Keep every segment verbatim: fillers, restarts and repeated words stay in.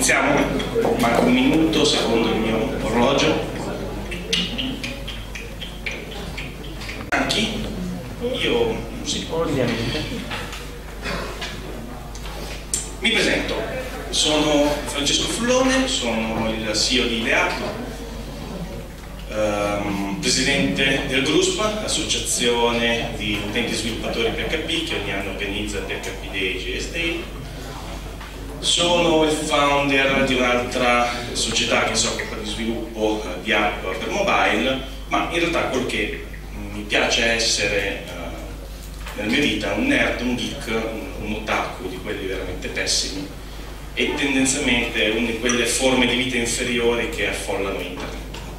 Iniziamo, manca un minuto secondo il mio orologio. Anche io sì. Mi presento, sono Francesco Fullone, sono il C E O di Leato, ehm, presidente del GRUSP, associazione di utenti sviluppatori P H P che ogni anno organizza P H P Day e J S Day. Sono il founder di un'altra società che si occupa di sviluppo di app per mobile, ma in realtà quello che mi piace essere uh, nella mia vita è un nerd, un geek, un, un otaku di quelli veramente pessimi e tendenzialmente una di quelle forme di vita inferiori che affollano internet.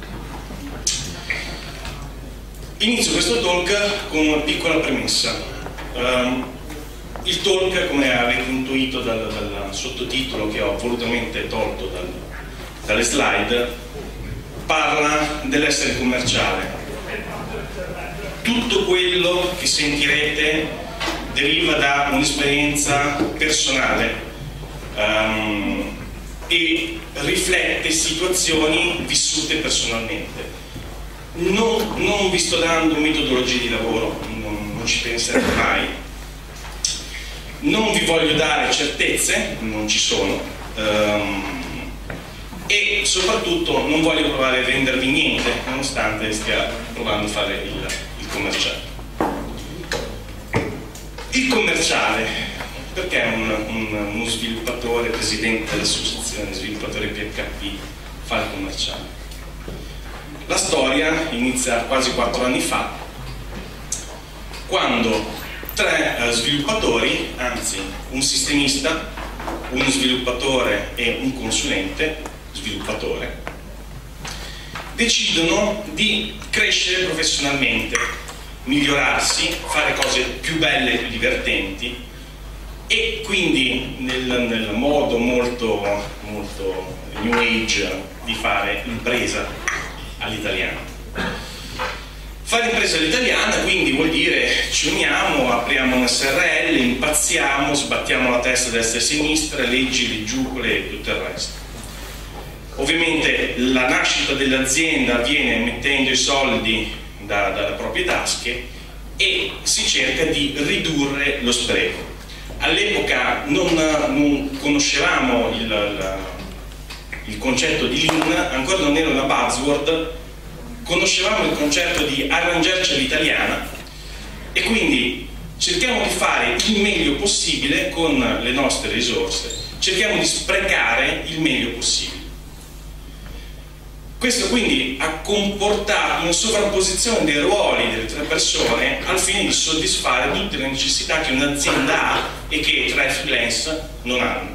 Inizio questo talk con una piccola premessa. Um, Il talk, come avete intuito dal, dal sottotitolo che ho volutamente tolto dal, dalle slide, parla dell'essere commerciale. Tutto quello che sentirete deriva da un'esperienza personale um, e riflette situazioni vissute personalmente. Non, non vi sto dando metodologie di lavoro, non, non ci penserete mai. Non vi voglio dare certezze, non ci sono, um, e soprattutto non voglio provare a vendervi niente, nonostante stia provando a fare il, il commerciale. Il commerciale, perché un, un, uno sviluppatore, presidente dell'associazione sviluppatori P H P, fa il commerciale? La storia inizia quasi quattro anni fa, quando tre uh, sviluppatori, anzi un sistemista, uno sviluppatore e un consulente sviluppatore, decidono di crescere professionalmente, migliorarsi, fare cose più belle e più divertenti, e quindi nel, nel modo molto, molto new age di fare impresa all'italiana. Fare impresa all'italiana quindi vuol dire ci uniamo, apriamo un S R L, impazziamo, sbattiamo la testa a destra e a sinistra, leggi, leggiucole e tutto il resto. Ovviamente la nascita dell'azienda avviene mettendo i soldi da, dalle proprie tasche e si cerca di ridurre lo spreco. All'epoca non, non conoscevamo il, il, il concetto di Lean, ancora non era una buzzword. Conoscevamo il concetto di arrangiarci all'italiana e quindi cerchiamo di fare il meglio possibile con le nostre risorse, cerchiamo di sprecare il meglio possibile. Questo quindi ha comportato una sovrapposizione dei ruoli delle tre persone al fine di soddisfare tutte le necessità che un'azienda ha e che tre freelance non hanno.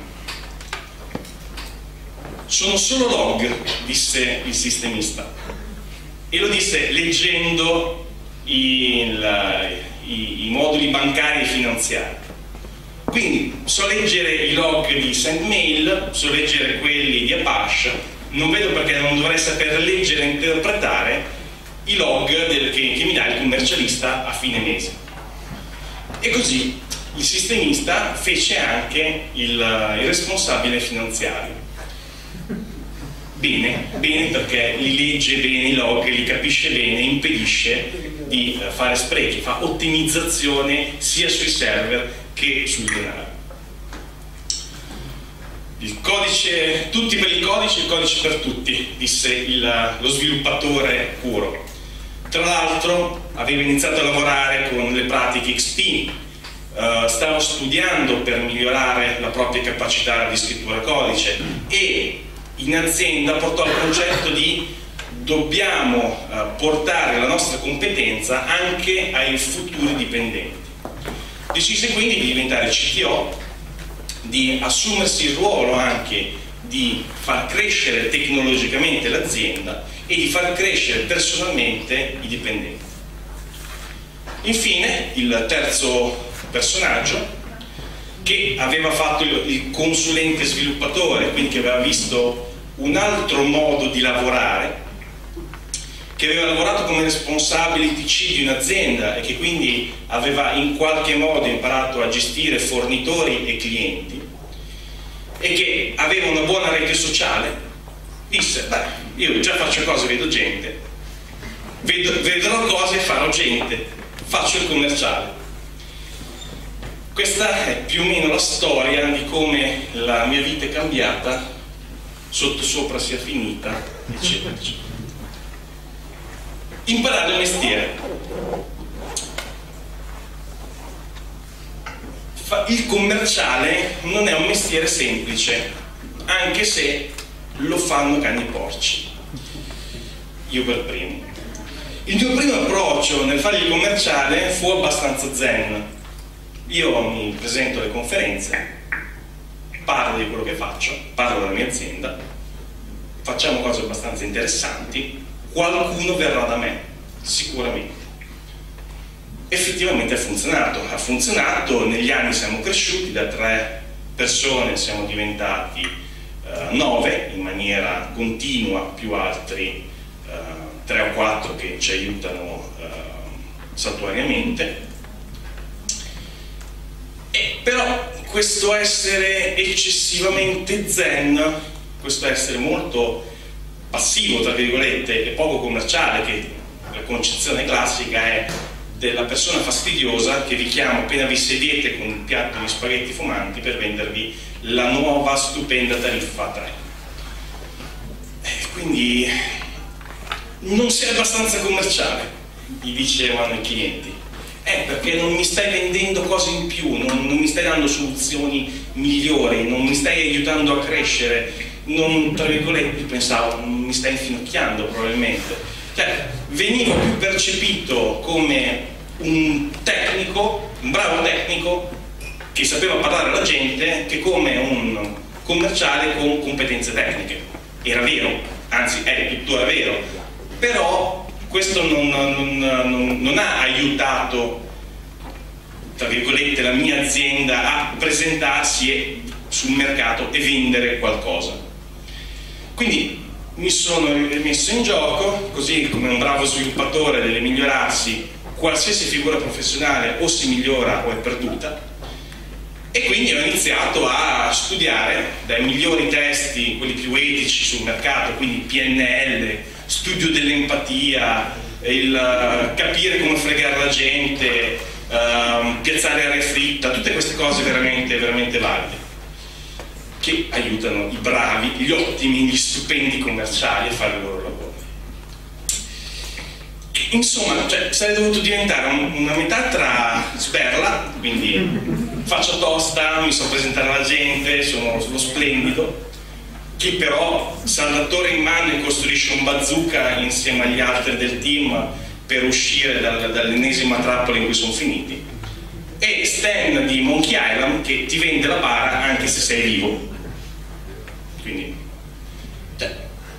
Sono solo log, disse il sistemista. E lo disse leggendo il, i, i moduli bancari e finanziari. Quindi so leggere i log di SendMail, so leggere quelli di Apache, non vedo perché non dovrei saper leggere e interpretare i log del, che, che mi dà il commercialista a fine mese. E così il sistemista fece anche il, il responsabile finanziario. Bene, bene perché li legge bene i log, li capisce bene, impedisce di fare sprechi, fa ottimizzazione sia sui server che sul denaro. Il codice, tutti per il codice, il codice per tutti, disse il, lo sviluppatore puro. Tra l'altro aveva iniziato a lavorare con le pratiche X P, uh, stava studiando per migliorare la propria capacità di scrittura codice e in azienda portò al concetto di dobbiamo uh, portare la nostra competenza anche ai futuri dipendenti. Decise quindi di diventare C T O, di assumersi il ruolo anche di far crescere tecnologicamente l'azienda e di far crescere personalmente i dipendenti. Infine, il terzo personaggio, che aveva fatto il, il consulente sviluppatore, quindi che aveva visto un altro modo di lavorare, che aveva lavorato come responsabile T C di un'azienda e che quindi aveva in qualche modo imparato a gestire fornitori e clienti, e che aveva una buona rete sociale, disse: beh, io già faccio cose, vedo gente, vedo, vedrò cose e farò gente, faccio il commerciale. Questa è più o meno la storia di come la mia vita è cambiata, sotto sopra sia finita, eccetera, eccetera. Imparare il mestiere. Il commerciale non è un mestiere semplice, anche se lo fanno cani porci. Io per primo. Il mio primo approccio nel fare il commerciale fu abbastanza zen. Io mi presento alle conferenze, parlo di quello che faccio, parlo della mia azienda, facciamo cose abbastanza interessanti, qualcuno verrà da me, sicuramente. Effettivamente ha funzionato, ha funzionato, negli anni siamo cresciuti, da tre persone siamo diventati eh, nove in maniera continua, più altri eh, tre o quattro che ci aiutano eh, saltuariamente. E però questo essere eccessivamente zen, questo essere molto passivo, tra virgolette, e poco commerciale, che la concezione classica è della persona fastidiosa che vi chiama appena vi sedete con un piatto di spaghetti fumanti per vendervi la nuova stupenda tariffa a tre. E quindi non sei abbastanza commerciale, gli dicevano i clienti. Eh, perché non mi stai vendendo cose in più, non, non mi stai dando soluzioni migliori, non mi stai aiutando a crescere, non, tra virgolette, pensavo, non mi stai infinocchiando probabilmente. Cioè, venivo più percepito come un tecnico, un bravo tecnico che sapeva parlare alla gente, che come un commerciale con competenze tecniche. Era vero, anzi è tuttora vero, però questo non, non, non, non ha aiutato, tra virgolette, la mia azienda a presentarsi e, sul mercato e vendere qualcosa. Quindi mi sono messo in gioco, così come un bravo sviluppatore deve migliorarsi, qualsiasi figura professionale o si migliora o è perduta, e quindi ho iniziato a studiare dai migliori testi, quelli più etici sul mercato, quindi P N L, studio dell'empatia, il uh, capire come fregare la gente, uh, piazzare aria fritta, tutte queste cose veramente, veramente valide, che aiutano i bravi, gli ottimi, gli stupendi commerciali a fare il loro lavoro. Insomma, cioè, sarei dovuto diventare un, una metà tra sberla, quindi faccio tosta, mi so presentare alla gente, sono, sono splendido, che però saldatore in mano e costruisce un bazooka insieme agli altri del team per uscire dal, dall'ennesima trappola in cui sono finiti, e Stan di Monkey Island che ti vende la bara anche se sei vivo. Quindi, cioè,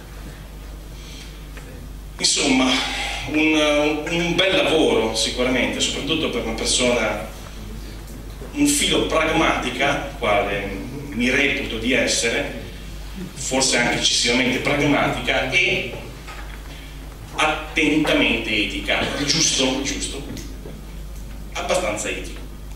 insomma, un, un bel lavoro sicuramente, soprattutto per una persona un filo pragmatica, quale mi reputo di essere, forse anche eccessivamente pragmatica e attentamente etica, giusto, giusto, abbastanza etico.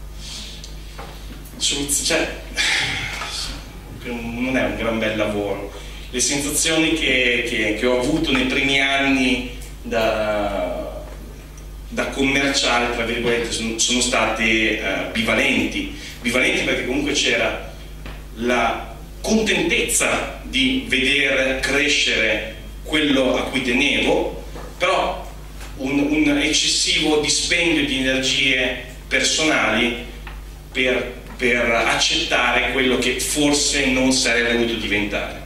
Cioè, non è un gran bel lavoro. Le sensazioni che, che, che ho avuto nei primi anni da, da commerciale, tra virgolette, sono, sono state uh, bivalenti, bivalenti perché comunque c'era la contentezza di vedere crescere quello a cui tenevo, però un, un eccessivo dispendio di energie personali per, per accettare quello che forse non sarei voluto diventare.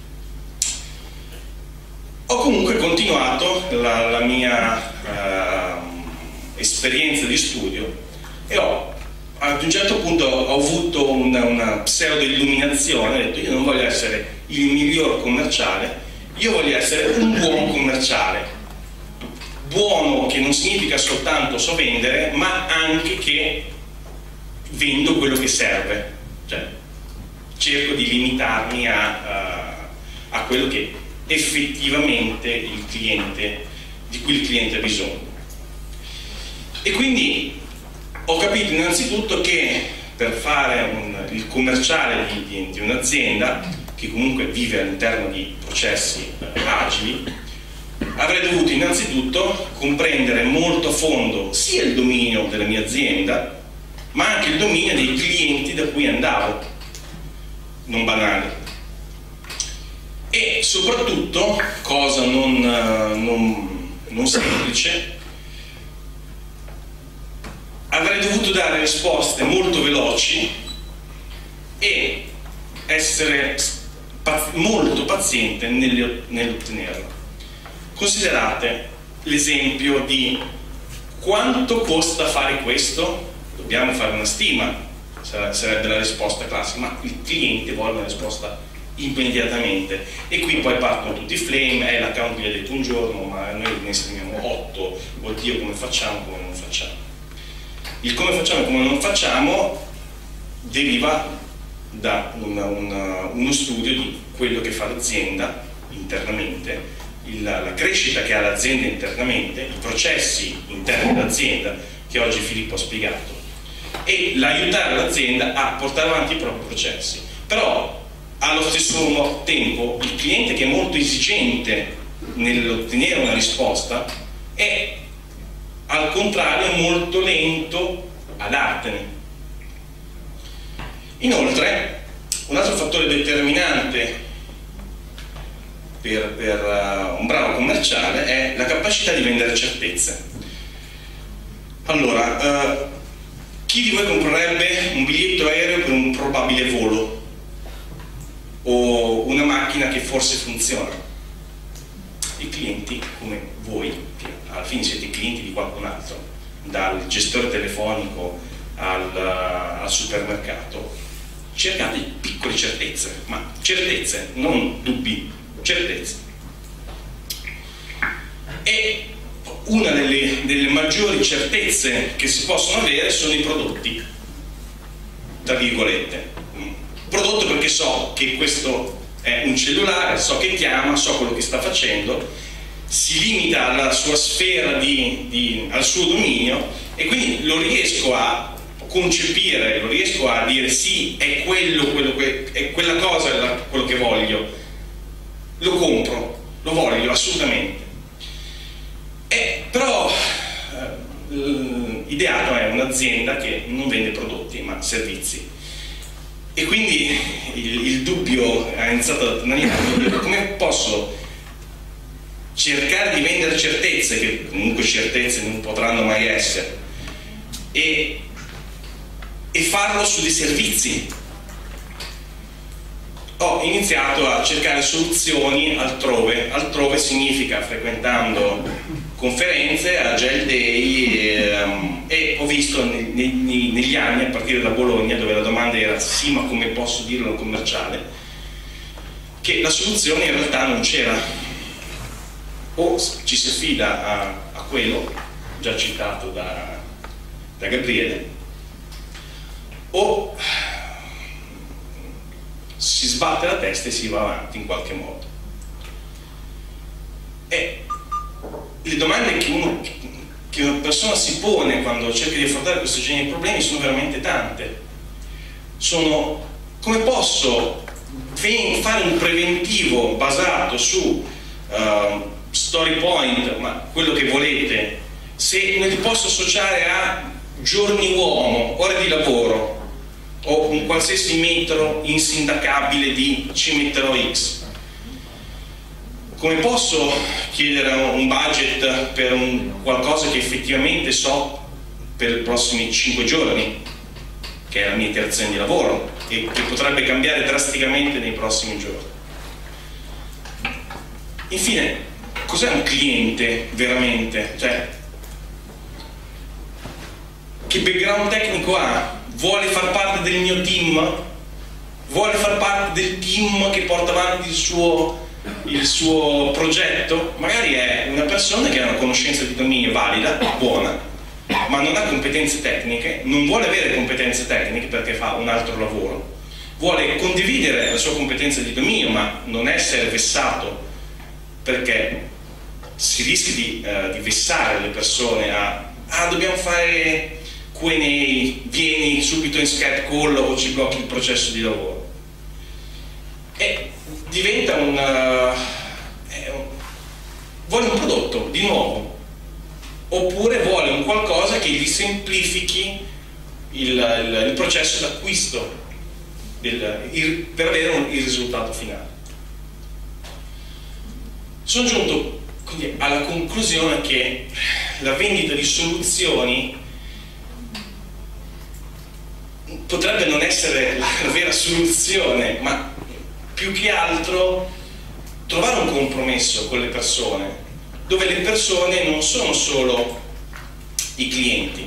Ho comunque continuato la, la mia uh, esperienza di studio e ho, ad un certo punto ho avuto una, una pseudo illuminazione, ho detto: io non voglio essere il miglior commerciale, io voglio essere un buon commerciale. Buono che non significa soltanto so vendere, ma anche che vendo quello che serve, cioè cerco di limitarmi a, a, a quello che effettivamente il cliente, di cui il cliente ha bisogno. E quindi ho capito innanzitutto che per fare un, il commerciale di, di, di un'azienda, che comunque vive all'interno di processi eh, agili, avrei dovuto innanzitutto comprendere molto a fondo sia il dominio della mia azienda, ma anche il dominio dei clienti da cui andavo, non banale. E soprattutto, cosa non, non, non semplice, avrei dovuto dare risposte molto veloci e essere molto paziente nell'ottenerlo. Considerate l'esempio di quanto costa fare questo, dobbiamo fare una stima, sarebbe la risposta classica, ma il cliente vuole una risposta immediatamente, e qui poi partono tutti i flame, eh, l'account mi ha detto un giorno, ma noi ne esprimiamo otto, oddio come facciamo, come non facciamo. Il come facciamo e come non facciamo deriva da una, una, uno studio di quello che fa l'azienda internamente, il, la crescita che ha l'azienda internamente, i processi interni dell'azienda che oggi Filippo ha spiegato, e l'aiutare l'azienda a portare avanti i propri processi. Però allo stesso tempo il cliente, che è molto esigente nell'ottenere una risposta, è al contrario molto lento a dartene. Inoltre, un altro fattore determinante per, per uh, un bravo commerciale è la capacità di vendere certezze. Allora, uh, chi di voi comprerebbe un biglietto aereo per un probabile volo? O una macchina che forse funziona? I clienti come voi, che alla fine siete clienti di qualcun altro, dal gestore telefonico al, uh, al supermercato, cercate piccole certezze, ma certezze, non dubbi, certezze. E una delle, delle maggiori certezze che si possono avere sono i prodotti, tra virgolette. Prodotto perché so che questo è un cellulare, so che chiama, so quello che sta facendo, si limita alla sua sfera, di, di, al suo dominio, e quindi lo riesco a concepire, lo riesco a dire sì, è quello, quello è quella cosa, è la, quello che voglio, lo compro, lo voglio assolutamente. E, però eh, l'ideato è un'azienda che non vende prodotti ma servizi. E quindi il, il dubbio ha iniziato da tornare: come posso cercare di vendere certezze, che comunque certezze non potranno mai essere, e, e farlo su dei servizi? Ho iniziato a cercare soluzioni altrove. Altrove significa frequentando conferenze, Agile Day, e, um, e ho visto ne, ne, negli anni, a partire da Bologna, dove la domanda era sì, ma come posso dirlo a un commerciale, che la soluzione in realtà non c'era. O ci si affida a, a quello già citato da, da Gabriele, o si sbatte la testa e si va avanti in qualche modo. E le domande che, uno, che una persona si pone quando cerca di affrontare questo genere di problemi sono veramente tante. Sono: come posso fare un preventivo basato su uh, story point, ma quello che volete, se ne li posso associare a giorni uomo, ore di lavoro, o un qualsiasi metro insindacabile di ci metterò X? Come posso chiedere un budget per un qualcosa che effettivamente so per i prossimi cinque giorni, che è la mia interazione di lavoro, e che potrebbe cambiare drasticamente nei prossimi giorni? Infine, cos'è un cliente veramente? Cioè, che background tecnico ha? Vuole far parte del mio team? Vuole far parte del team che porta avanti il suo, il suo progetto? Magari è una persona che ha una conoscenza di dominio valida, buona, ma non ha competenze tecniche, non vuole avere competenze tecniche perché fa un altro lavoro, vuole condividere la sua competenza di dominio ma non essere vessato, perché si rischia di, uh, di vessare le persone a ah, dobbiamo fare Q and A, vieni subito in Skype call o ci blocchi il processo di lavoro. E diventa un, uh, un vuole un prodotto di nuovo, oppure vuole un qualcosa che gli semplifichi il, il, il processo d'acquisto per avere un, il risultato finale. Sono giunto quindi alla conclusione che la vendita di soluzioni potrebbe non essere la, la vera soluzione, ma più che altro trovare un compromesso con le persone, dove le persone non sono solo i clienti.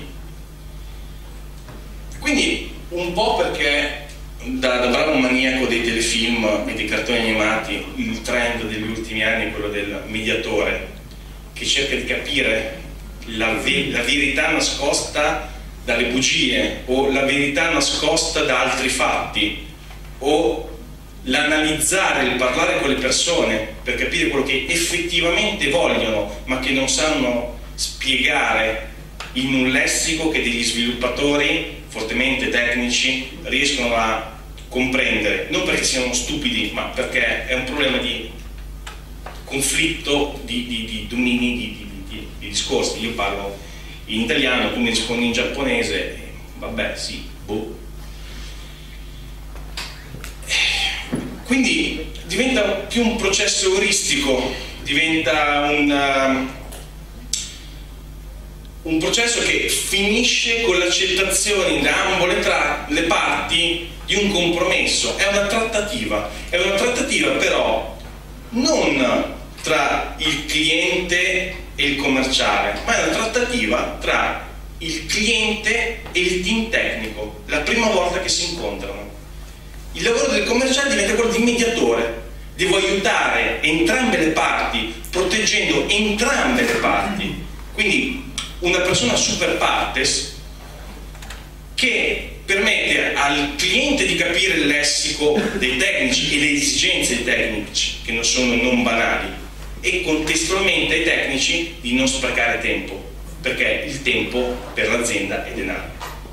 Quindi un po' perché da, da bravo maniaco dei telefilm e dei cartoni animati il trend degli ultimi anni è quello del mediatore che cerca di capire la, ve la verità nascosta dalle bugie, o la verità nascosta da altri fatti, o l'analizzare, il parlare con le persone per capire quello che effettivamente vogliono ma che non sanno spiegare in un lessico che degli sviluppatori fortemente tecnici riescono a comprendere, non perché siano stupidi ma perché è un problema di conflitto di, di, di domini, di, di, di, di discorsi. Io parlo in italiano, tu mi rispondi in giapponese, vabbè sì, boh. Quindi diventa più un processo euristico, diventa un, uh, un processo che finisce con l'accettazione da ambo le, le parti di un compromesso. È una trattativa, è una trattativa però non tra il cliente e il commerciale, ma è una trattativa tra il cliente e il team tecnico, la prima volta che si incontrano. Il lavoro del commerciale diventa quello di mediatore. Devo aiutare entrambe le parti, proteggendo entrambe le parti. Quindi una persona super partes che permette al cliente di capire il lessico dei tecnici e le esigenze dei tecnici, che non sono non banali, e contestualmente ai tecnici di non sprecare tempo, perché il tempo per l'azienda è denaro.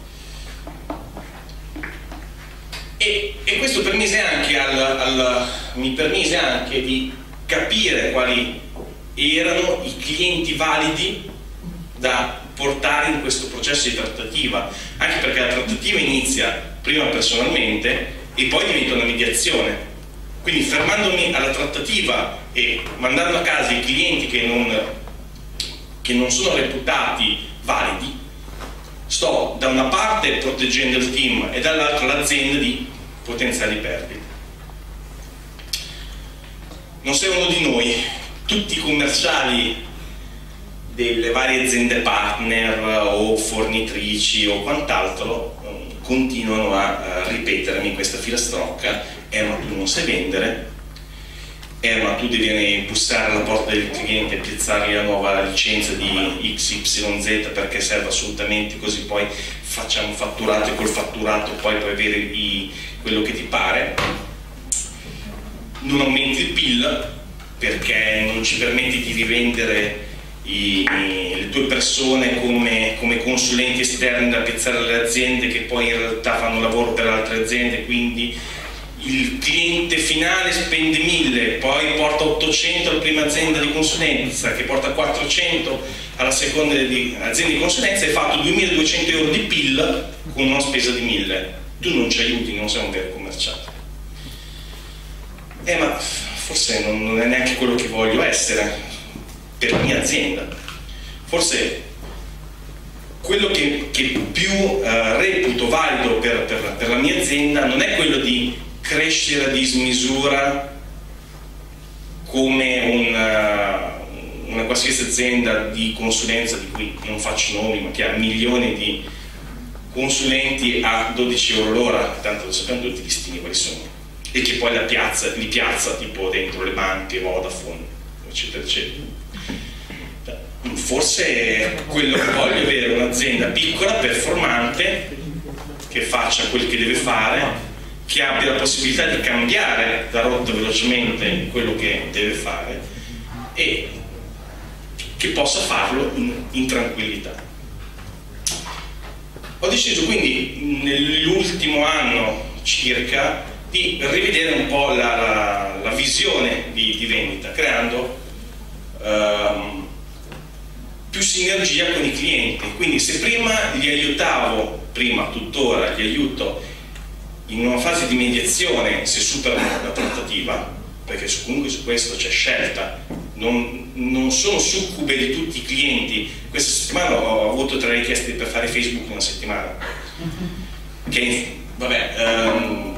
E, e questo permise anche al, al, mi permise anche di capire quali erano i clienti validi da portare in questo processo di trattativa, anche perché la trattativa inizia prima personalmente e poi diventa una mediazione. Quindi fermandomi alla trattativa e mandando a casa i clienti che non, che non sono reputati validi, sto da una parte proteggendo il team e dall'altra l'azienda di potenziali perdite. Non sei uno di noi, tutti i commerciali delle varie aziende partner o fornitrici o quant'altro continuano a ripetermi questa filastrocca: eh ma tu non sai vendere, eh ma tu devi bussare alla porta del cliente e piazzargli la nuova licenza di X Y Z perché serve assolutamente, così poi facciamo fatturato e col fatturato poi puoi avere i, quello che ti pare. Non aumenti il P I L perché non ci permetti di rivendere i, le tue persone come, come consulenti esterni da piazzare alle aziende che poi in realtà fanno lavoro per altre aziende, quindi il cliente finale spende mille, poi porta ottocento alla prima azienda di consulenza che porta quattrocento alla seconda di, azienda di consulenza, hai fatto duemiladuecento euro di P I L con una spesa di mille. Tu non ci aiuti, non sei un vero commerciale. Eh ma forse non, non è neanche quello che voglio essere per la mia azienda. Forse quello che, che più uh, reputo valido per, per, per la mia azienda non è quello di crescere a dismisura come una, una qualsiasi azienda di consulenza di cui non faccio nomi ma che ha milioni di consulenti a dodici euro l'ora, tanto lo sappiamo tutti i listini quali sono, e che poi la piazza, li piazza tipo dentro le banche, Vodafone, eccetera eccetera. Forse quello che voglio è avere un'azienda piccola, performante, che faccia quel che deve fare, che abbia la possibilità di cambiare da rotta velocemente quello che deve fare e che possa farlo in, in tranquillità. Ho deciso quindi nell'ultimo anno circa di rivedere un po' la, la, la visione di, di vendita, creando um, più sinergia con i clienti. Quindi se prima li aiutavo, prima tuttora li aiuto in una fase di mediazione se superano la trattativa, perché comunque su questo c'è scelta, non, non sono succube di tutti i clienti. Questa settimana ho avuto tre richieste per fare Facebook in una settimana, che vabbè, um,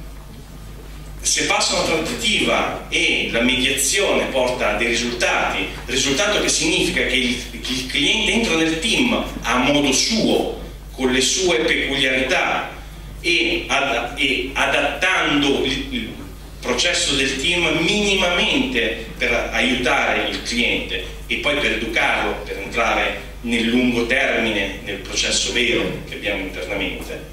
se passa una trattativa e la mediazione porta a dei risultati, risultato che significa che il, il cliente entra nel team a modo suo, con le sue peculiarità e, ad, e adattando il, il processo del team minimamente per aiutare il cliente e poi per educarlo, per entrare nel lungo termine, nel processo vero che abbiamo internamente,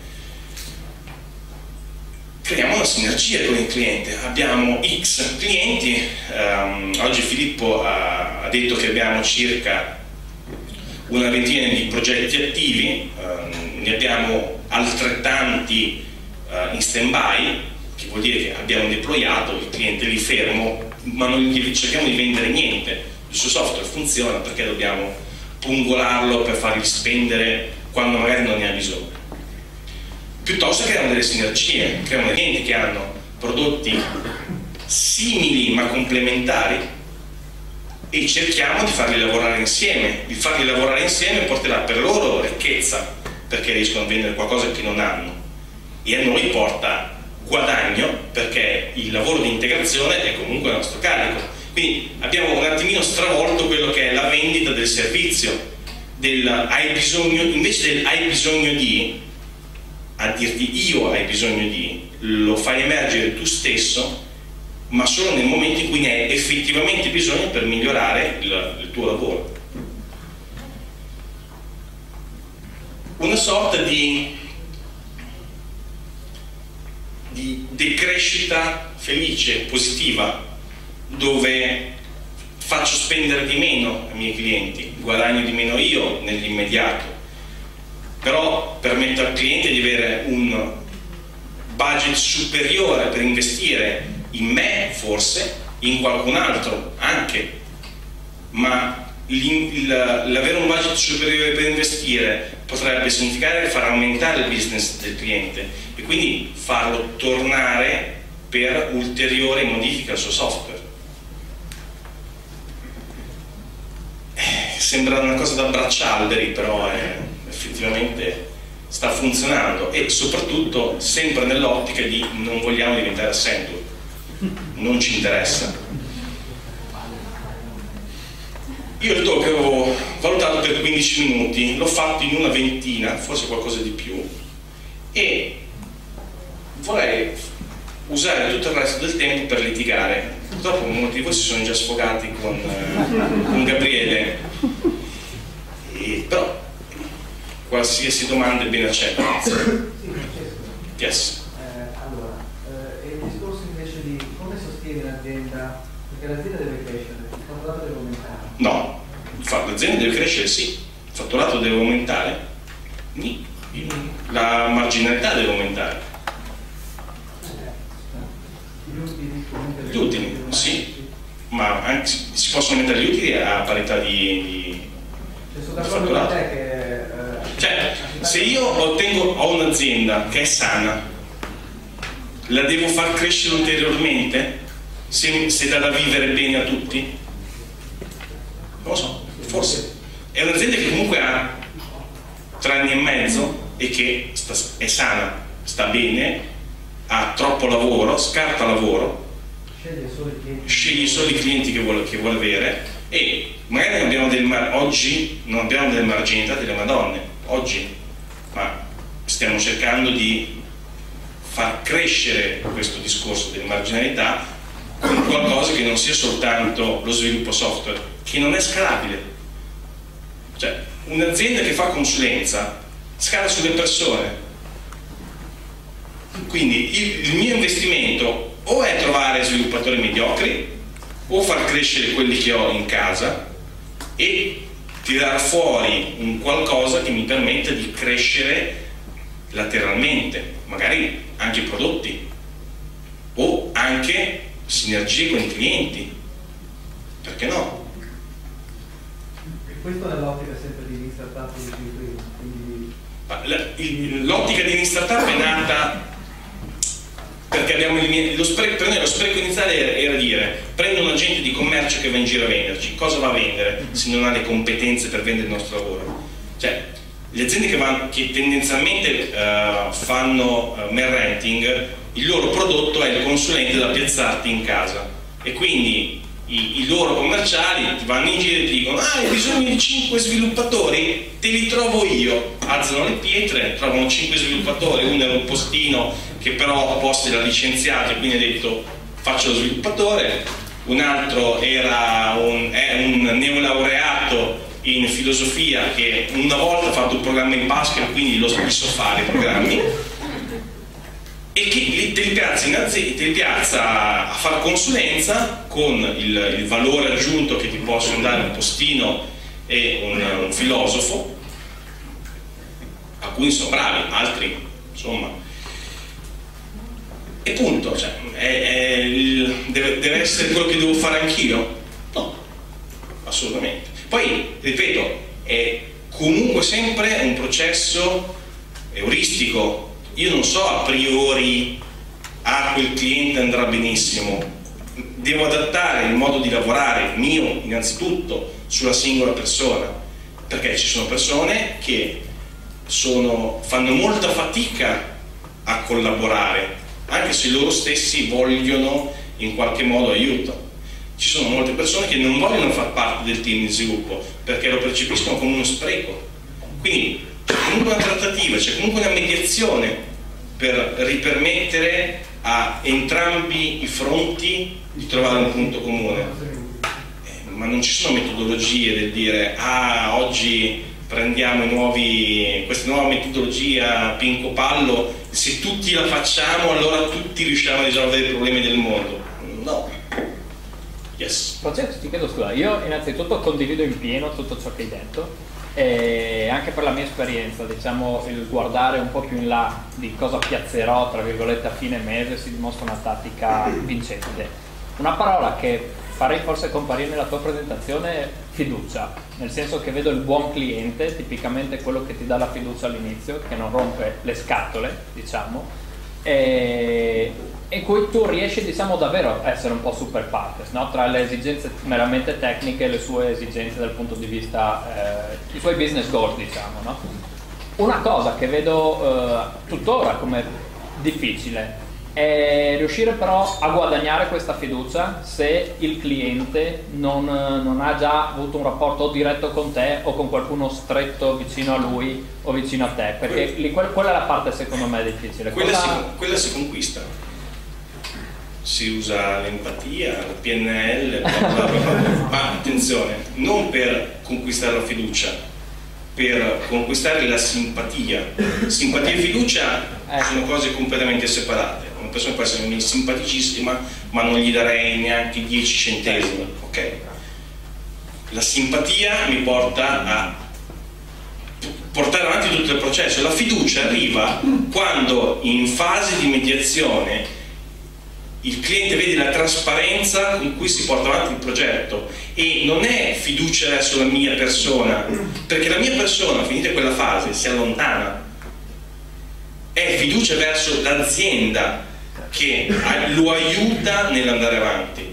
creiamo una sinergia con il cliente. Abbiamo X clienti, um, oggi Filippo ha, ha detto che abbiamo circa una ventina di progetti attivi, um, ne abbiamo altrettanti uh, in stand-by, che vuol dire che abbiamo deployato, il cliente lì fermo, ma non gli cerchiamo di vendere niente. Il suo software funziona, perché dobbiamo pungolarlo per fargli spendere quando magari non ne ha bisogno. Piuttosto creano delle sinergie, creano dei clienti che hanno prodotti simili ma complementari e cerchiamo di farli lavorare insieme. Il farli lavorare insieme porterà per loro ricchezza, perché riescono a vendere qualcosa che non hanno, e a noi porta guadagno, perché il lavoro di integrazione è comunque a nostro carico. Quindi abbiamo un attimino stravolto quello che è la vendita del servizio, del hai bisogno, invece del hai bisogno di, a dirti io hai bisogno di, lo fai emergere tu stesso, ma solo nel momento in cui ne hai effettivamente bisogno per migliorare il, il tuo lavoro. Una sorta di, di decrescita felice, positiva, dove faccio spendere di meno ai miei clienti, guadagno di meno io nell'immediato, però permetto al cliente di avere un budget superiore per investire in me, forse, in qualcun altro anche, ma l'avere un budget superiore per investire potrebbe significare far aumentare il business del cliente e quindi farlo tornare per ulteriori modifiche al suo software. Sembra una cosa da braccialberi, però è, effettivamente sta funzionando, e soprattutto sempre nell'ottica di non vogliamo diventare Accenture, non ci interessa. Io il talk avevo valutato per quindici minuti, l'ho fatto in una ventina, forse qualcosa di più, e vorrei usare tutto il resto del tempo per litigare. Purtroppo molti di voi si sono già sfogati con, eh, con Gabriele, e, però qualsiasi domanda è ben accetta. Yes. Eh, allora, eh, il discorso invece di come sostiene l'azienda, perché l'azienda deve crescere, il fatturato deve aumentare. No, l'azienda deve crescere, sì, il fatturato deve aumentare, la marginalità deve aumentare. Gli utili, sì, ma anche, si possono mettere gli utili a parità di, di, di fatturato. Cioè, se io ottengo, ho un'azienda che è sana, la devo far crescere ulteriormente se, se dà da vivere bene a tutti? Non lo so, forse. È un'azienda che comunque ha tre anni e mezzo e che sta, è sana, sta bene, ha troppo lavoro, scarta lavoro, sceglie solo i clienti che vuole, che vuole avere, e magari non abbiamo del, oggi non abbiamo delle marginalità delle Madonne, oggi, ma stiamo cercando di far crescere questo discorso delle marginalità con qualcosa che non sia soltanto lo sviluppo software, che non è scalabile. Cioè, un'azienda che fa consulenza scala sulle persone, quindi il, il mio investimento o è trovare sviluppatori mediocri o far crescere quelli che ho in casa e tirar fuori un qualcosa che mi permetta di crescere lateralmente, magari anche i prodotti o anche sinergie con i clienti, perché no? Questo nell'ottica sempre di startup di quindi... L'ottica di startup è nata perché abbiamo il, lo spreco, per noi lo spreco iniziale era, era dire: prendo un agente di commercio che va in giro a venderci, cosa va a vendere se non ha le competenze per vendere il nostro lavoro? Cioè, le aziende che, vanno, che tendenzialmente uh, fanno uh, mail renting, il loro prodotto è il consulente da piazzarti in casa, e quindi i, i loro commerciali ti vanno in giro e ti dicono: ah, hai bisogno di cinque sviluppatori? Te li trovo io. Alzano le pietre, trovano cinque sviluppatori, uno era un postino che però a posto era licenziato e quindi ha detto faccio lo sviluppatore, un altro era un, è un neolaureato in filosofia che una volta ha fatto un programma in Pascal, quindi lo so fare i programmi, e che te li piazza, in azienda, te li piazza a fare consulenza con il, il valore aggiunto che ti possono dare un postino e un, un filosofo, alcuni sono bravi, altri insomma, e punto. Cioè, è, è il, deve, deve essere quello che devo fare anch'io? No, assolutamente. Poi, ripeto, è comunque sempre un processo euristico. Io non so a priori, ah, quel cliente andrà benissimo. Devo adattare il modo di lavorare mio innanzitutto sulla singola persona, perché ci sono persone che sono, fanno molta fatica a collaborare, anche se loro stessi vogliono in qualche modo aiuto. Ci sono molte persone che non vogliono far parte del team di sviluppo perché lo percepiscono come uno spreco. Quindi c'è comunque una trattativa, c'è comunque una mediazione per ripermettere a entrambi i fronti di trovare un punto comune. Eh, ma non ci sono metodologie del dire: ah, oggi prendiamo i nuovi, questa nuova metodologia Pinco Pallo, se tutti la facciamo allora tutti riusciamo a risolvere i problemi del mondo. No. Yes. Francesco, ti chiedo scusa, io innanzitutto condivido in pieno tutto ciò che hai detto, e anche per la mia esperienza, diciamo, il guardare un po' più in là di cosa piazzerò tra virgolette a fine mese si dimostra una tattica vincente. Una parola che farei forse comparire nella tua presentazione è fiducia, nel senso che vedo il buon cliente, tipicamente quello che ti dà la fiducia all'inizio, che non rompe le scatole, diciamo, e in cui tu riesci, diciamo, davvero a essere un po' super partes, no? Tra le esigenze meramente tecniche e le sue esigenze dal punto di vista, eh, i suoi business goals, diciamo, no? Una cosa che vedo eh, tuttora come difficile è riuscire però a guadagnare questa fiducia se il cliente non, non ha già avuto un rapporto o diretto con te o con qualcuno stretto vicino a lui o vicino a te, perché lì, quella è la parte secondo me difficile. Quella, Cosa... si, quella si conquista, si usa l'empatia, la P N L, bla bla bla bla. Ma attenzione, non per conquistare la fiducia, per conquistare la simpatia. Simpatia e fiducia eh. sono cose completamente separate. Una persona può essere simpaticissima ma non gli darei neanche dieci centesimi, ok? La simpatia mi porta a portare avanti tutto il processo. La fiducia arriva quando in fase di mediazione il cliente vede la trasparenza con cui si porta avanti il progetto, e non è fiducia verso la mia persona, perché la mia persona, finita quella fase, si allontana. È fiducia verso l'azienda che lo aiuta nell'andare avanti.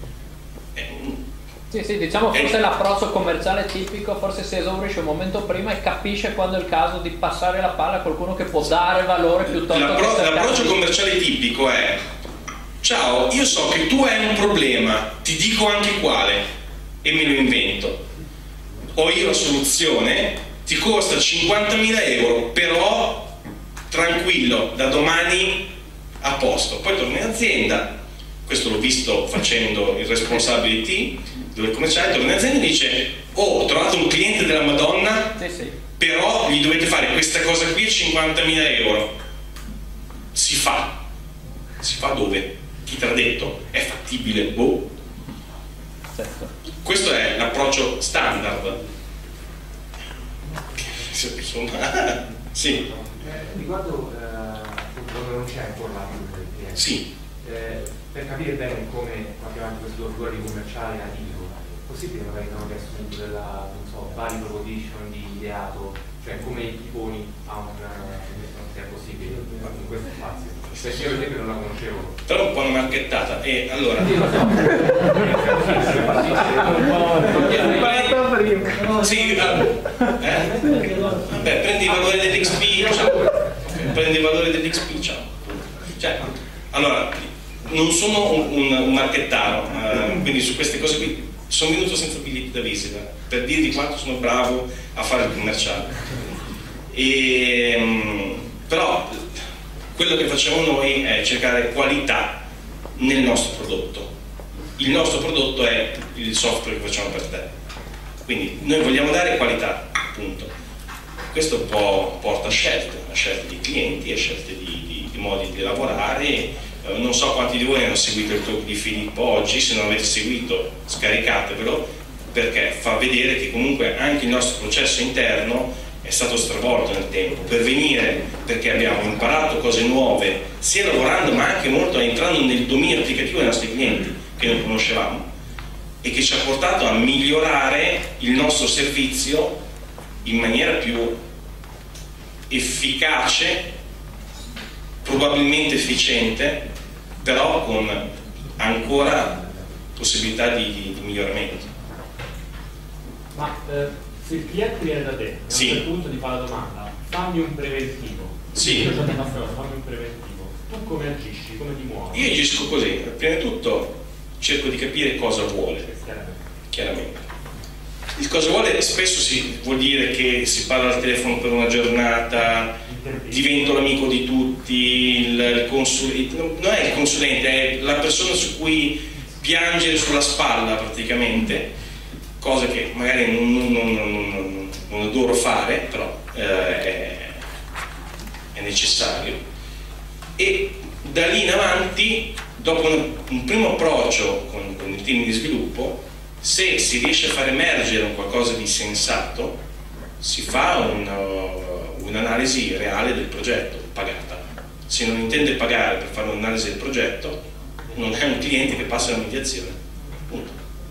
Sì, sì, diciamo forse è... l'approccio commerciale tipico, forse si esaurisce un momento prima e capisce quando è il caso di passare la palla a qualcuno che può dare valore piuttosto L'appro- che... L'approccio commerciale tipico è: ciao, io so che tu hai un problema, ti dico anche quale e me lo invento. Ho io la soluzione, ti costa cinquantamila euro, però tranquillo, da domani a posto. Poi torno in azienda, questo l'ho visto facendo il responsabile T, dove il commerciale torna in azienda e dice: oh, ho trovato un cliente della Madonna, sì, sì. però gli dovete fare questa cosa qui a cinquantamila euro. Si fa. Si fa dove? Chi te l'ha detto? È fattibile? Boh. Certo. Questo è l'approccio standard. insomma, sì. Eh, riguardo eh, quando non c'è ancora la fiducia del cliente, sì. eh, per capire bene come va avanti questo lavoro di commerciale antico, è possibile magari che non adesso della, non so, value proposition di ideato, cioè come i poni a un se è possibile in questo spazio? Perché io per esempio non la conoscevo. Però un po' una marchettata, e allora sì, eh? Vabbè, prendi i valori dell'X P, ciao. Prendi i valori dell'X P, ciao. Cioè, allora, non sono un, un, un marchettaro, eh, quindi su queste cose qui sono venuto senza biglietto da visita per dirvi quanto sono bravo a fare il commerciale. E, um, però quello che facciamo noi è cercare qualità nel nostro prodotto. Il nostro prodotto è il software che facciamo per te, quindi noi vogliamo dare qualità, appunto. Questo può, porta a scelte, a scelte di clienti, a scelte di, di, di modi di lavorare. Eh, non so quanti di voi hanno seguito il talk di Filippo oggi, se non avete seguito scaricatevelo, perché fa vedere che comunque anche il nostro processo interno è stato stravolto nel tempo per venire, perché abbiamo imparato cose nuove, sia lavorando ma anche molto entrando nel dominio applicativo dei nostri clienti che non conoscevamo, e che ci ha portato a migliorare il nostro servizio in maniera più efficace, probabilmente efficiente, però con ancora possibilità di, di, di miglioramento. Ma eh, se il cliente viene da te e a sì. un certo punto ti fa la domanda, fammi un preventivo, sì. io già ti faccio cosa, fammi un preventivo, tu come agisci, come ti muovi? Io agisco così, prima di tutto cerco di capire cosa vuole, chiaramente. Il cosa vuole spesso si, vuol dire che si parla al telefono per una giornata, divento l'amico di tutti, il, il consulente, non è il consulente, è la persona su cui piangere sulla spalla praticamente, cosa che magari non, non, non, non, non adoro fare, però eh, è, è necessario. E da lì in avanti, dopo un, un primo approccio con, con il team di sviluppo, se si riesce a far emergere un qualcosa di sensato, si fa un'analisi reale del progetto, pagata. Se non intende pagare per fare un'analisi del progetto, non è un cliente che passa la mediazione. Punto.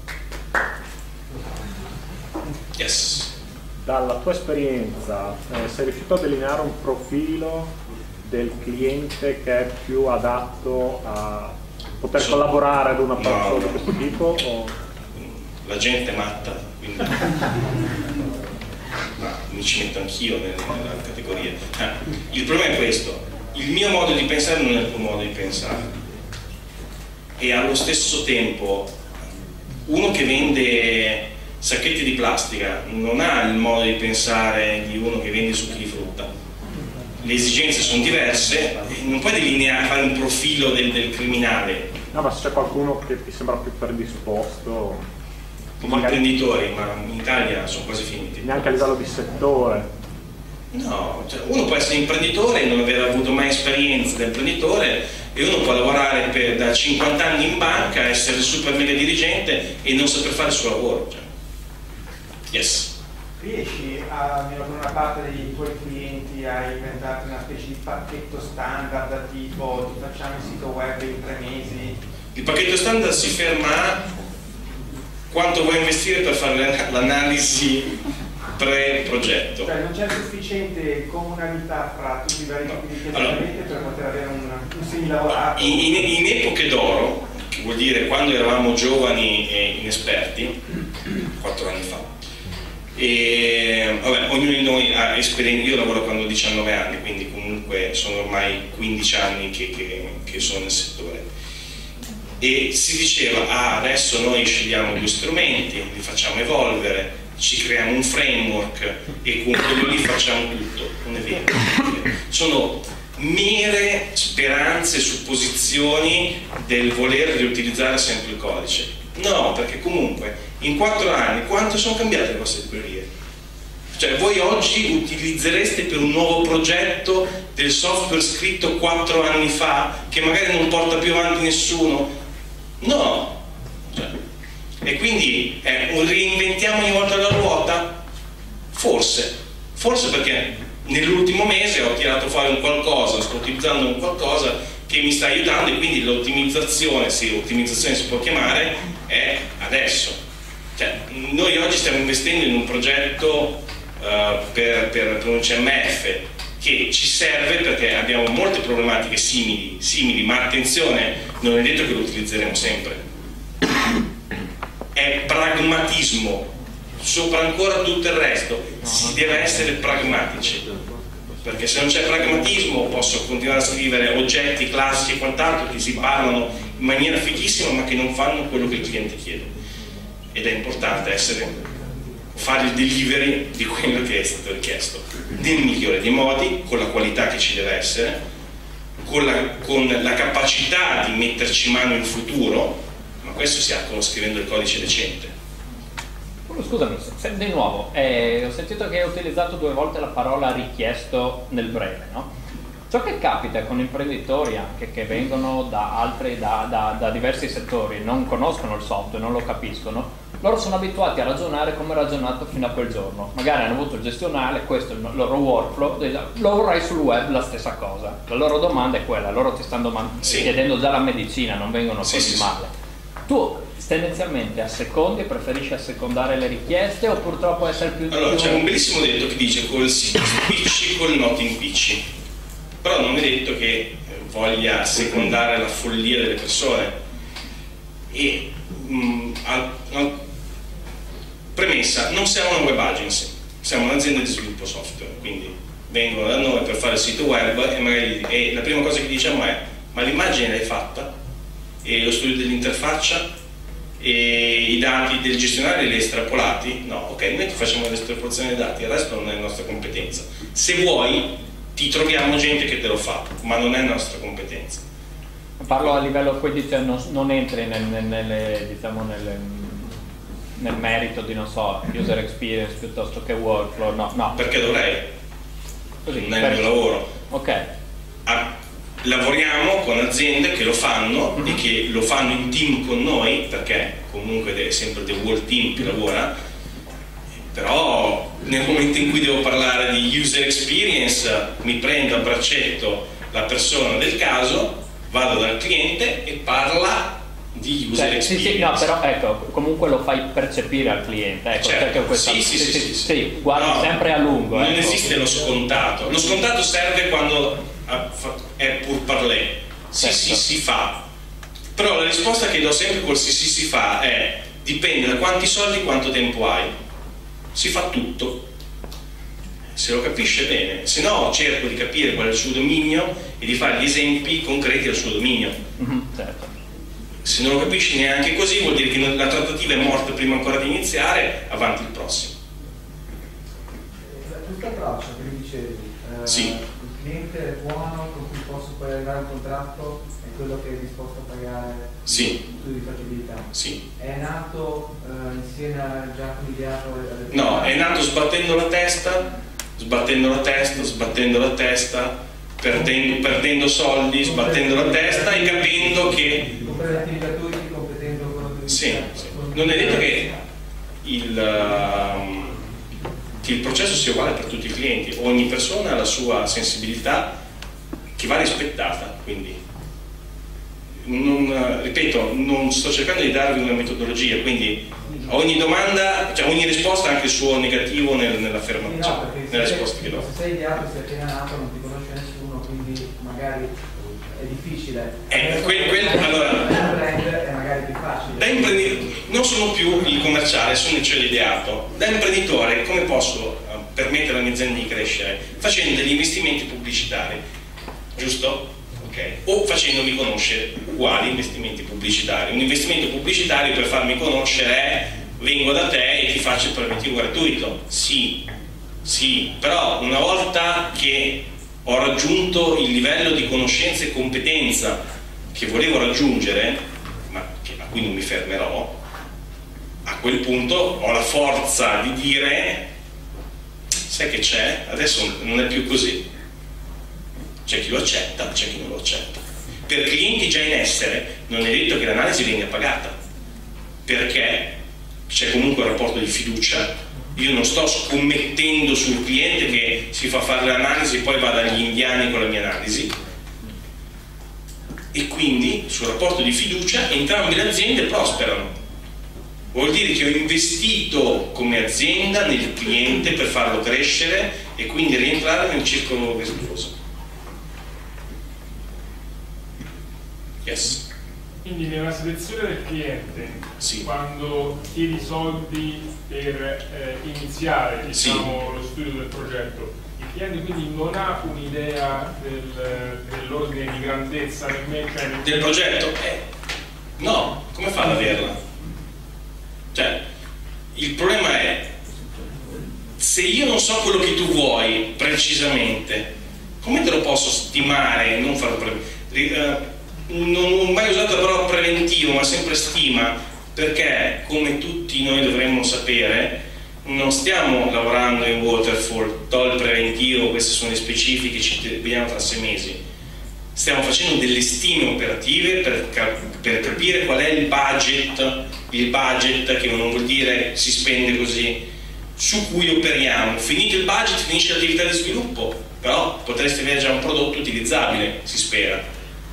Yes. Dalla tua esperienza, eh, sei riuscito a delineare un profilo del cliente che è più adatto a poter so, collaborare ad un approccio no, di questo tipo? O? La gente è matta, quindi no, mi ci metto anch'io nella categoria. Ah, il problema è questo: il mio modo di pensare non è il tuo modo di pensare, e allo stesso tempo uno che vende sacchetti di plastica non ha il modo di pensare di uno che vende succhi di frutta. Le esigenze sono diverse, non puoi delineare, fare un profilo del, del criminale. No, ma se c'è qualcuno che ti sembra più predisposto, gli imprenditori, ma in Italia sono quasi finiti. Neanche a livello di settore. No, cioè uno può essere imprenditore e non aver avuto mai esperienza da imprenditore, e uno può lavorare per, da cinquanta anni in banca, essere super mega dirigente e non saper fare il suo lavoro. Cioè. Yes. Riesci, almeno con una parte dei tuoi clienti, a inventarti una specie di pacchetto standard tipo ti facciamo il sito web in tre mesi? Il pacchetto standard si ferma a quanto vuoi investire per fare l'analisi pre-progetto. Cioè non c'è sufficiente comunalità fra tutti i vari tipi di clienti allora, per poter avere un, un semilavorato? In, in, in epoche d'oro, che vuol dire quando eravamo giovani e inesperti, quattro anni fa, e vabbè, ognuno di noi ha esperienza. Io lavoro quando ho diciannove anni, quindi comunque sono ormai quindici anni che, che, che sono nel settore, e si diceva ah, adesso noi scegliamo due strumenti, li facciamo evolvere, ci creiamo un framework e con quello lì facciamo tutto. Non è vero, sono mere speranze, supposizioni del voler riutilizzare sempre il codice. No, perché comunque in quattro anni quanto sono cambiate le vostre librerie? Cioè voi oggi utilizzereste per un nuovo progetto del software scritto quattro anni fa che magari non porta più avanti nessuno? No. Cioè, e quindi eh, reinventiamo ogni volta la ruota? Forse, Forse perché nell'ultimo mese ho tirato fuori un qualcosa, sto utilizzando un qualcosa che mi sta aiutando, e quindi l'ottimizzazione, se ottimizzazione si può chiamare, è adesso. Cioè, noi oggi stiamo investendo in un progetto uh, per, per, per un C M F che ci serve perché abbiamo molte problematiche simili, simili, ma attenzione, non è detto che lo utilizzeremo sempre. È pragmatismo, sopra ancora tutto il resto, si deve essere pragmatici, perché se non c'è pragmatismo posso continuare a scrivere oggetti, classi e quant'altro che si parlano in maniera fighissima ma che non fanno quello che il cliente chiede, ed è importante essere fare il delivery di quello che è stato richiesto nel migliore dei modi, con la qualità che ci deve essere, con la, con la capacità di metterci mano in futuro, ma questo si ha scrivendo il codice decente. Scusami, se, di nuovo, eh, ho sentito che hai utilizzato due volte la parola richiesto nel breve, no? Ciò che capita con imprenditori anche che vengono da altri, da, da, da diversi settori, non conoscono il software, non lo capiscono, loro sono abituati a ragionare come ragionato fino a quel giorno. Magari hanno avuto il gestionale, questo è il loro workflow, lo vorrei sul web la stessa cosa. La loro domanda è quella, loro ti stanno domand- sì. chiedendo già la medicina, non vengono sì, così sì, male. Sì. Tu tendenzialmente assecondi, preferisci assecondare le richieste o purtroppo essere più... Allora, c'è un bellissimo detto che dice col sì impicci, col not impicci, però non è detto che voglia assecondare la follia delle persone. E mh, a, a, premessa, non siamo una web agency, siamo un'azienda di sviluppo software, quindi vengono da noi per fare il sito web e, magari, e la prima cosa che diciamo è: ma l'immagine l'hai fatta? E lo studio dell'interfaccia? E i dati del gestionale li hai estrapolati? No, ok, noi ti facciamo l'estrapolazione dei dati, il resto non è nostra competenza. Se vuoi ti troviamo gente che te lo fa, ma non è nostra competenza. Parlo a livello, quindi non, non entri nel, nel, diciamo nel, nel merito di, non so, user experience piuttosto che workflow, no, no. Perché dovrei? Così, non è il mio lavoro. Ok. Ah, lavoriamo con aziende che lo fanno mm-hmm. e che lo fanno in team con noi, perché comunque è sempre The Whole Team che lavora, però nel momento in cui devo parlare di user experience mi prendo a braccetto la persona del caso, vado dal cliente e parla di user cioè, experience. Sì, sì, no, però ecco, comunque lo fai percepire al cliente, ecco, certo. perché questa, sì, sì, sì, sì, sì, sì, guardi no, sempre a lungo. Non ecco. esiste lo scontato, lo scontato serve quando è pur parler, sì certo. sì si fa, però la risposta che do sempre col sì sì si fa è: dipende da quanti soldi e quanto tempo hai, si fa tutto, se lo capisce bene, se no cerco di capire qual è il suo dominio e di fare gli esempi concreti al suo dominio. Mm-hmm, certo. Se non lo capisci neanche così vuol dire che la trattativa è morta prima ancora di iniziare, avanti il prossimo. Questo approccio che mi dicevi, eh, sì. il cliente è buono, con cui posso poi arrivare a un contratto, è quello che è disposto a pagare sì. tutto di fattibilità. Sì. È nato eh, insieme a già familiato? No, è nato sbattendo la testa, sbattendo la testa, sbattendo la testa, perdendo, perdendo soldi, sbattendo la testa e capendo che... Comprendenti gratuiti, competendo quello che... Sì, sì. Non è detto che il, uh, che il processo sia uguale per tutti i clienti, ogni persona ha la sua sensibilità che va rispettata, quindi non, ripeto, non sto cercando di darvi una metodologia, quindi a ogni domanda, cioè ogni risposta ha anche il suo negativo nel, nell'affermazione, no, nella risposta che do. Se sei ideato, sei appena nato, non ti conosce nessuno, quindi magari è difficile. Eh, quel, quel, allora, è magari più facile. Da imprenditore, non sono più il commerciale, sono il cioè l'ideato. Da imprenditore come posso uh, permettere alla mia azienda di crescere? Facendo degli investimenti pubblicitari, giusto? Okay. O facendomi conoscere. Quali investimenti pubblicitari? Un investimento pubblicitario per farmi conoscere è: vengo da te e ti faccio il preventivo gratuito. Sì, sì, però una volta che ho raggiunto il livello di conoscenza e competenza che volevo raggiungere, ma che, a cui non mi fermerò, a quel punto ho la forza di dire: sai che c'è? Adesso non è più così. C'è chi lo accetta, c'è chi non lo accetta. Per clienti già in essere non è detto che l'analisi venga pagata, perché c'è comunque un rapporto di fiducia Io non sto scommettendo sul cliente che si fa fare l'analisi e poi va dagli indiani con la mia analisi, e quindi sul rapporto di fiducia entrambe le aziende prosperano. Vuol dire che ho investito come azienda nel cliente per farlo crescere e quindi rientrare nel circolo virtuoso. Yes. Quindi nella selezione del cliente, sì. quando chiedi soldi per eh, iniziare, diciamo, sì, lo studio del progetto, il cliente quindi non ha un'idea del, dell'ordine di grandezza nemmeno, cioè nel... del progetto? Eh, no, come fa ad averla? Cioè, il problema è, se io non so quello che tu vuoi precisamente, come te lo posso stimare? Non farlo pre- non ho mai usato la parola preventivo, ma sempre stima, perché come tutti noi dovremmo sapere, non stiamo lavorando in waterfall, do il preventivo, queste sono le specifiche, ci vediamo tra sei mesi. Stiamo facendo delle stime operative per, cap per capire qual è il budget, il budget che non vuol dire si spende così, su cui operiamo. Finito il budget finisce l'attività di sviluppo, però potreste avere già un prodotto utilizzabile, si spera.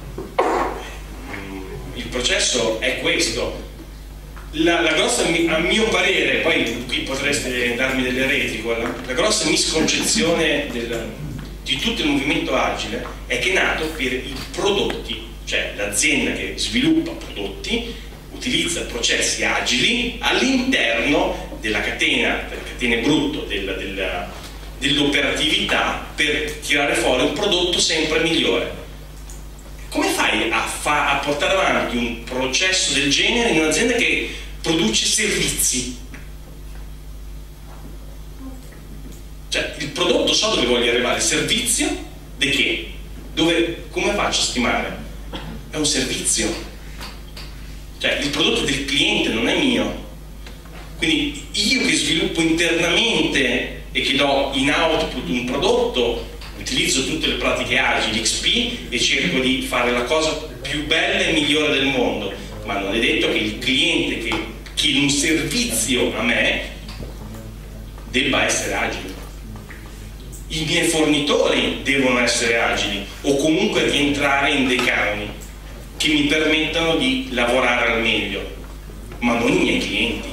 Il processo è questo. La, la grossa, a mio parere, poi qui potreste darmi delle reti, la, la grossa misconcezione del, di tutto il movimento agile è che è nato per i prodotti, cioè l'azienda che sviluppa prodotti utilizza processi agili all'interno della catena, delle catene brutto del, del, dell'operatività per tirare fuori un prodotto sempre migliore. Come fai a, fa, a portare avanti un processo del genere in un'azienda che produce servizi? Cioè, il prodotto so dove voglio arrivare, il servizio di che? Dove, come faccio a stimare? È un servizio. Cioè, il prodotto del cliente non è mio. Quindi io che sviluppo internamente e che do in output un prodotto, utilizzo tutte le pratiche agili, X P, e cerco di fare la cosa più bella e migliore del mondo, ma non è detto che il cliente che chiede un servizio a me debba essere agile. I miei fornitori devono essere agili o comunque rientrare in dei canoni che mi permettano di lavorare al meglio, ma non i miei clienti.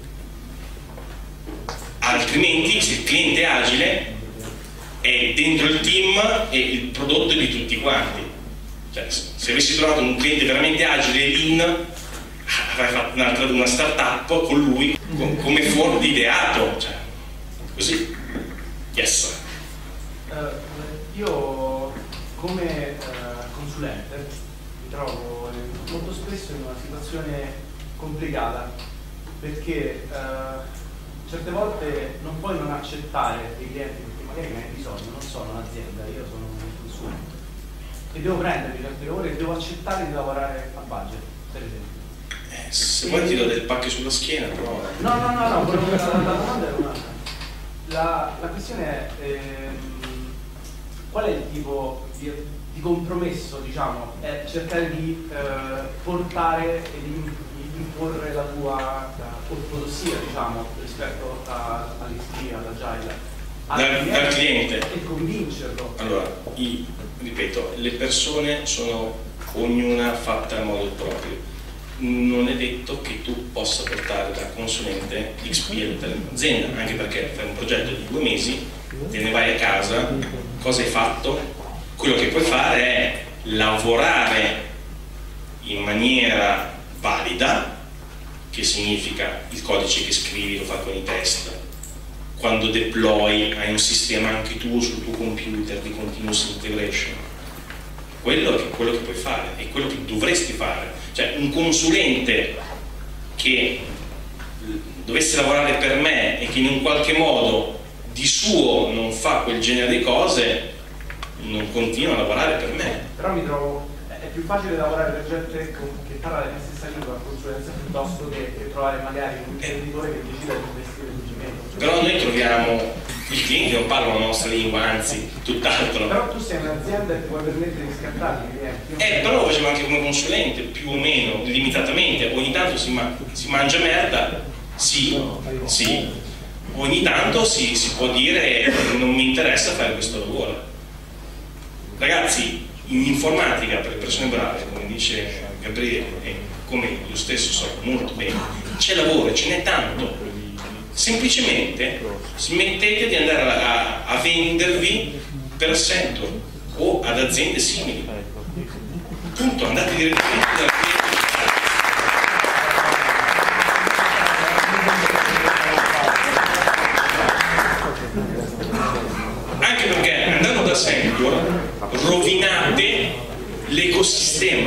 Altrimenti, se il cliente è agile, è dentro il team e il prodotto è di tutti quanti. Cioè, se avessi trovato un cliente veramente agile in avrei fatto un'altra una startup con lui con, come fuori ideato, cioè, così. Yes. Uh, io come uh, consulente mi trovo molto spesso in una situazione complicata, perché uh, certe volte non puoi non accettare i clienti perché magari ne hai bisogno, non sono un'azienda, io sono un consulente e devo prendermi certi lavori e devo accettare di lavorare a budget, per esempio. Eh, se poi ti do del pacche sulla schiena, però... No, no, no, no, quello che la, la domanda era un'altra. La, la questione è ehm, qual è il tipo di, di compromesso, diciamo, è cercare di eh, portare e di, di imporre la tua ortodossia, diciamo, rispetto all'X P, all'agile. Dal, dal cliente e convincerlo. Allora, i, ripeto, le persone sono ognuna fatta a modo proprio. Non è detto che tu possa portare da consulente X P all'interno dell'azienda, anche perché fai un progetto di due mesi, te ne vai a casa, cosa hai fatto? Quello che puoi fare è lavorare in maniera valida, che significa il codice che scrivi lo fai con i test. Quando deploy hai un sistema anche tuo sul tuo computer di continuous integration. Quello è quello che puoi fare, è quello che dovresti fare. Cioè, un consulente che dovesse lavorare per me e che in un qualche modo di suo non fa quel genere di cose, non continua a lavorare per me. Però mi trovo, è più facile lavorare per gente che parla la mia stessa lingua, consulenza, piuttosto che, che trovare magari un imprenditore che decida di investire in me. Però noi troviamo il cliente non parla la nostra lingua, anzi, tutt'altro. Però tu sei un'azienda e ti puoi permettere di scartarli i clienti. Eh, però lo facevo anche come consulente, più o meno, limitatamente. Ogni tanto si, ma si mangia merda, sì, sì, ogni tanto si, si può dire non mi interessa fare questo lavoro. Ragazzi, in informatica per le persone brave, come dice Gabriele e come io stesso so molto bene, c'è lavoro, ce n'è tanto. Semplicemente smettete di andare a, a vendervi per Accenture o ad aziende simili. Punto, andate direttamente dalla anche perché andando da Accenture rovinate l'ecosistema,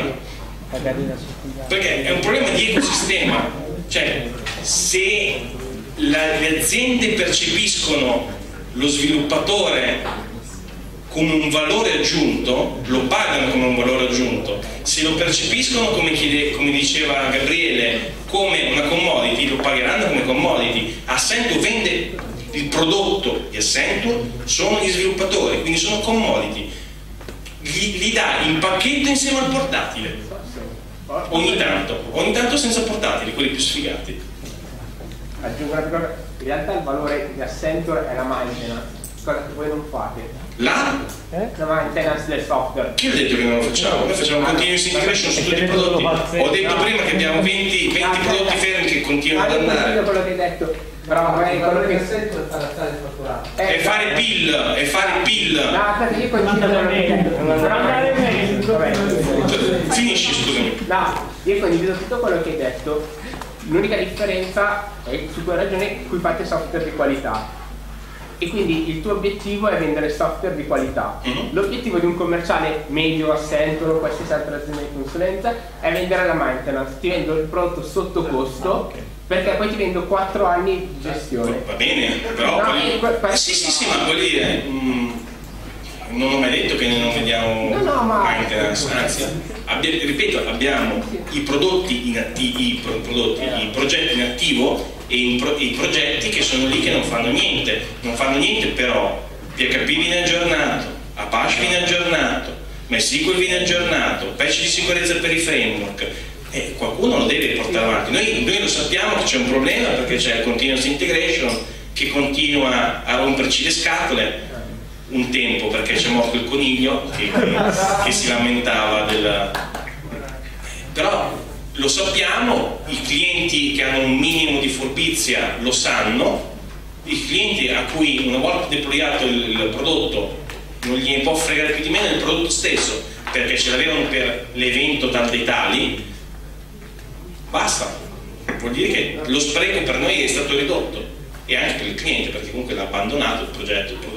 perché è un problema di ecosistema, cioè se la, le aziende percepiscono lo sviluppatore come un valore aggiunto, lo pagano come un valore aggiunto. Se lo percepiscono, come, chiede, come diceva Gabriele, come una commodity, lo pagheranno come commodity. Accenture vende il prodotto di Accenture, sono gli sviluppatori, quindi sono commodity. Li, li dà in pacchetto insieme al portatile, ogni tanto, ogni tanto senza portatili, quelli più sfigati. Aggiungo una cosa, in realtà il valore di Accenture è la maintenance, cosa che voi non fate. La? Eh? La maintenance del software. Chi ha detto che non lo facciamo? Noi facciamo continuous integration su tutti i prodotti. Ho detto prima che abbiamo venti, venti prodotti fermi che continuano ad andare. Quello che hai detto, però è quello che Accenture è adattare il fatturato. È fare pill, è fare pill. No, perché io condivido quello che hai detto. Finisci, scusami. No, io condivido tutto quello che hai detto. L'unica differenza è su quella ragione in cui fate software di qualità. E quindi il tuo obiettivo è vendere software di qualità. Mm-hmm. L'obiettivo di un commerciale medio, Accenture o qualsiasi altra azienda di consulenza è vendere la maintenance. Ti vendo il prodotto sotto costo, ah, okay. Perché poi ti vendo quattro anni di gestione. Va bene, però no, poi... per, per... sì sì sì, ma vuol dire mm, non ho mai detto che non vediamo no, no, ma... maintenance, anzi abbia, ripeto, abbiamo i prodotti in attivi, i, pro, prodotti, i progetti in attivo e i, pro, i progetti che sono lì che non fanno niente, non fanno niente però P H P viene aggiornato, Apache viene aggiornato, MySQL viene aggiornato, patch di sicurezza per i framework. Eh, qualcuno lo deve portare avanti. Noi, noi lo sappiamo che c'è un problema perché c'è il continuous integration che continua a romperci le scatole un tempo perché c'è morto il coniglio che, che, che si lamentava del... però lo sappiamo, i clienti che hanno un minimo di furbizia lo sanno, i clienti a cui una volta deployato il, il prodotto non gli può fregare più di meno il prodotto stesso perché ce l'avevano per l'evento tal dei tali, basta, vuol dire che lo spreco per noi è stato ridotto e anche per il cliente perché comunque l'ha abbandonato il progetto, il prodotto